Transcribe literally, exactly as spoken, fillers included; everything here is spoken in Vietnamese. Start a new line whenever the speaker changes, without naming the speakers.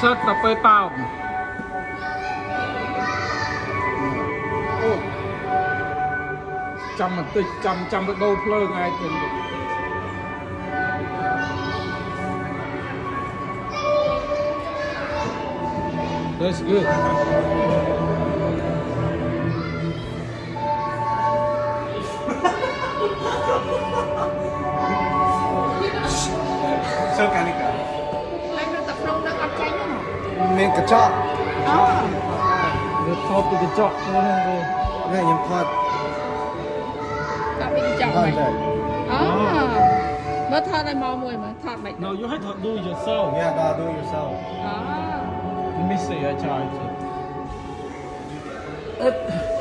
sớt là phơi tao chăm mà tịch chăm chăm với đâu phơi ngay tiền that's good sao cái này cả
anh đang tập trung đang ăn cánh không
mình cái chọn
được thọt từ cái chọn luôn rồi
này nhầm thọt
tập bị chọn
thọt
này
rồi
à mới thọt này mò mùi mà thọt này
no you have to do yourself
yeah do do yourself
à
let me see I try it